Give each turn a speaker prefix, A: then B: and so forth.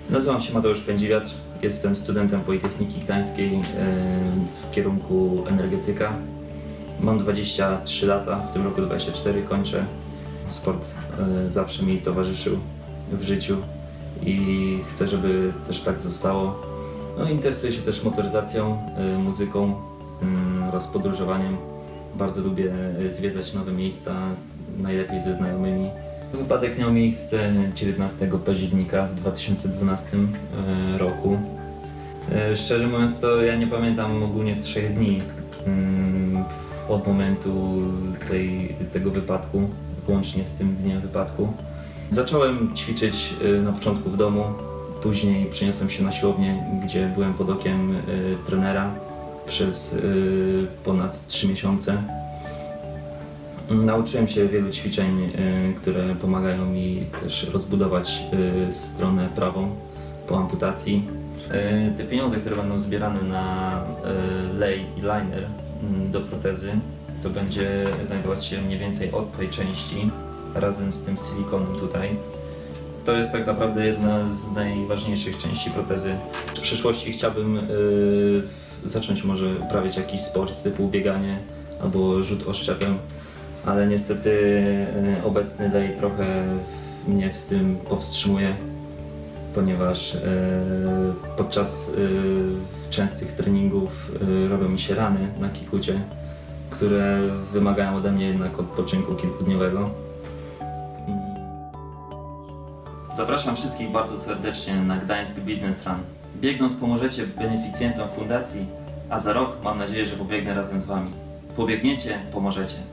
A: Nazywam się Mateusz Pędziwiatr, jestem studentem Politechniki Gdańskiej w kierunku energetyka. Mam 23 lata, w tym roku 24 kończę. Sport zawsze mi towarzyszył w życiu i chcę, żeby też tak zostało. No, interesuję się też motoryzacją, muzyką oraz podróżowaniem. Bardzo lubię zwiedzać nowe miejsca, najlepiej ze znajomymi. Wypadek miał miejsce 19 października w 2012 roku. Szczerze mówiąc, to ja nie pamiętam ogólnie 3 dni od momentu tego wypadku, łącznie z tym dniem wypadku. Zacząłem ćwiczyć na początku w domu, później przeniosłem się na siłownię, gdzie byłem pod okiem trenera przez ponad 3 miesiące. Nauczyłem się wielu ćwiczeń, które pomagają mi też rozbudować stronę prawą po amputacji. Te pieniądze, które będą zbierane na lej i liner do protezy, to będzie znajdować się mniej więcej od tej części razem z tym silikonem tutaj. To jest tak naprawdę jedna z najważniejszych części protezy. W przyszłości chciałbym zacząć może uprawiać jakiś sport typu bieganie albo rzut oszczepem, ale niestety obecny lej trochę mnie w tym powstrzymuje, ponieważ podczas częstych treningów robią mi się rany na kikucie, które wymagają ode mnie jednak odpoczynku kilkudniowego. Zapraszam wszystkich bardzo serdecznie na Gdańsk Business Run. Biegnąc pomożecie beneficjentom fundacji, a za rok mam nadzieję, że pobiegnę razem z Wami. Pobiegniecie, pomożecie.